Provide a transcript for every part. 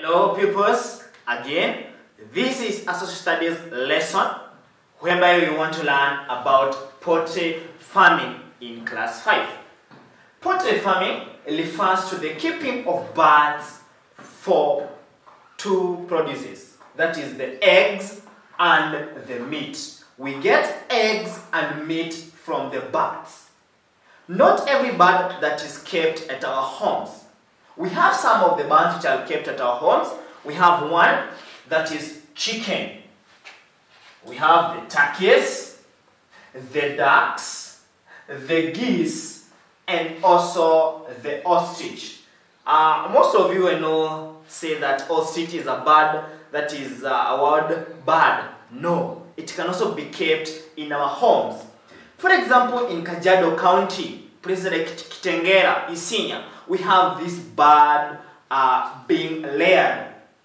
Hello pupils, again, this is a social studies lesson whereby we want to learn about poultry farming in class 5. Poultry farming refers to the keeping of birds for two produces, that is the eggs and the meat. We get eggs and meat from the birds. Not every bird that is kept at our homes. We have some of the birds which are kept at our homes. We have one that is chicken. We have the turkeys, the ducks, the geese, and also the ostrich. Most of you I know say that ostrich is a bird that is a wild bird. No, it can also be kept in our homes. For example, in Kajiado County, places like Kitengela, Isinya, we have this bird being layered.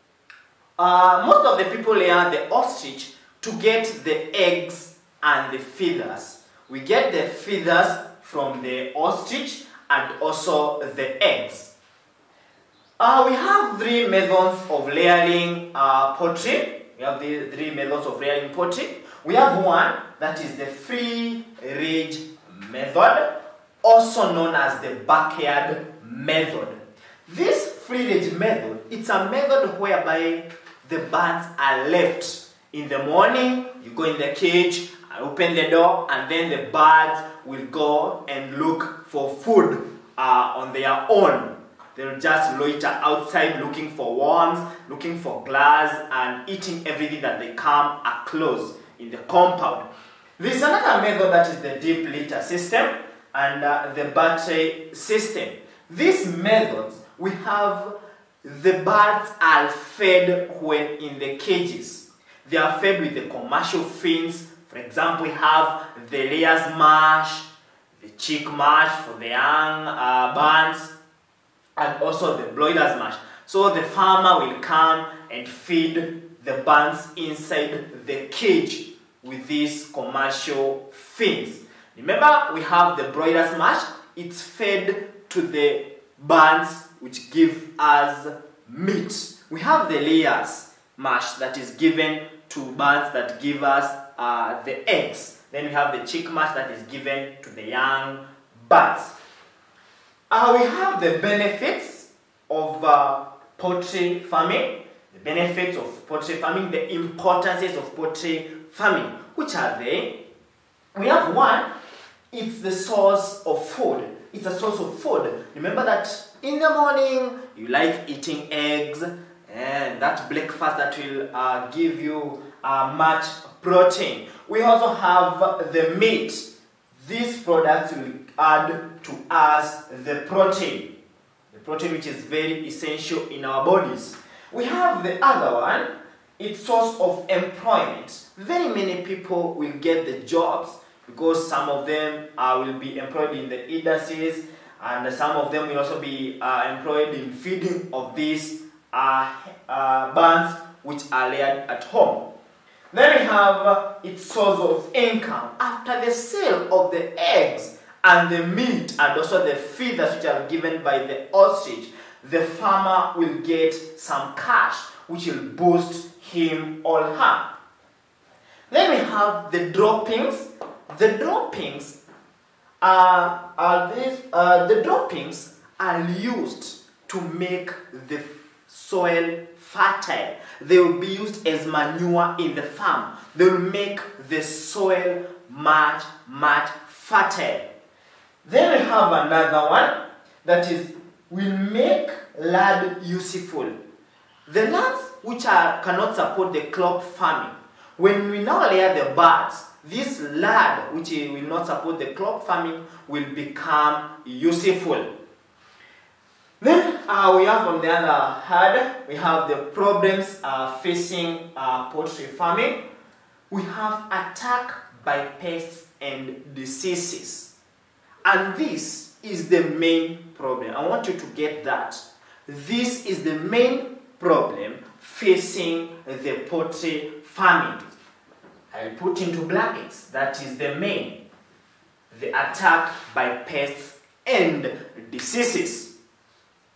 Most of the people layer the ostrich to get the eggs and the feathers. We get the feathers from the ostrich and also the eggs. We have three methods of layering poultry. We have the three methods of layering poultry. We have one that is the free range method, also known as the backyard method. This free range method, it's a method whereby the birds are left. In the morning, you go in the cage, open the door, and then the birds will go and look for food on their own. They'll just loiter outside looking for worms, looking for glass, and eating everything that they come across in the compound. There's another method that is the deep litter system and the battery system. These methods, we have the birds are fed when in the cages. They are fed with the commercial feeds. For example, we have the layers mash, the chick mash for the young birds, and also the broilers mash. So the farmer will come and feed the birds inside the cage with these commercial feeds. Remember, we have the broilers mash. It's fed to the birds which give us meat. We have the layers mash that is given to birds that give us the eggs. Then we have the chick mash that is given to the young birds. We have the benefits of poultry farming, the benefits of poultry farming, the importances of poultry farming. Which are they? We have one, it's the source of food. It's a source of food. Remember that in the morning you like eating eggs, and that breakfast that will give you much protein. We also have the meat. These products will add to us the protein which is very essential in our bodies. We have the other one, it's source of employment. Very many people will get the jobs because some of them will be employed in the industries, and some of them will also be employed in feeding of these birds which are layered at home. Then we have its source of income. After the sale of the eggs and the meat and also the feathers which are given by the ostrich, the farmer will get some cash which will boost him or her. Then we have the droppings. The droppings are used to make the soil fertile. They will be used as manure in the farm. They will make the soil much fertile. Then we have another one that is will make land useful. The lands which cannot support the crop farming, when we now layer the birds, this land which will not support the crop farming will become useful. Then we have on the other hand, we have the problems facing poultry farming. We have attack by pests and diseases. And this is the main problem. I want you to get that. This is the main problem facing the poultry farming. I'll put into brackets, that is the main. The attack by pests and diseases.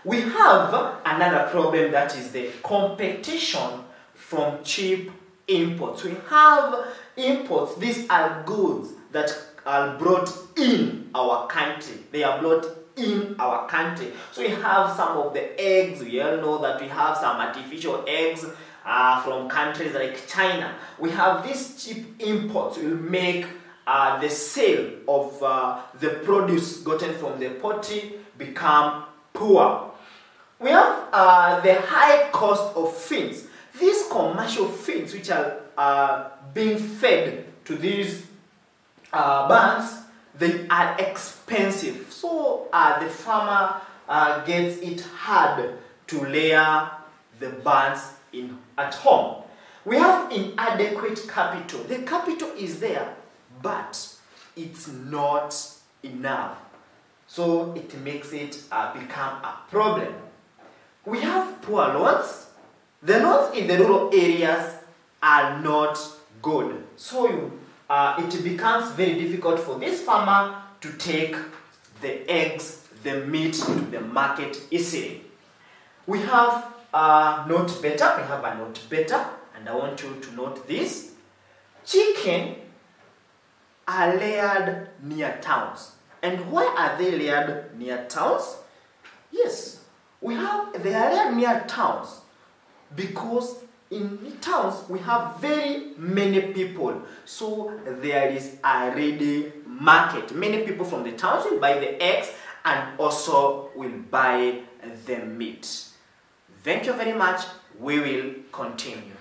We have another problem, that is the competition from cheap imports. We have imports. These are goods that are brought in our country. They are brought in our country. So we have some of the eggs. We all know that we have some artificial eggs from countries like China. We have these cheap imports will make the sale of the produce gotten from the poultry become poor. We have the high cost of feeds. These commercial feeds which are being fed to these barns, they are expensive. So the farmer gets it hard to layer the barns at home. We have inadequate capital. The capital is there, but it's not enough. So it makes it become a problem. We have poor loans. The loans in the rural areas are not good. So it becomes very difficult for this farmer to take the eggs, the meat to the market easily. We have not better. We have a not better, and I want you to note this. Chicken are layered near towns. And why are they layered near towns? Yes, they are layered near towns because in towns we have very many people. So there is a ready market. Many people from the towns will buy the eggs and also will buy the meat. Thank you very much. We will continue.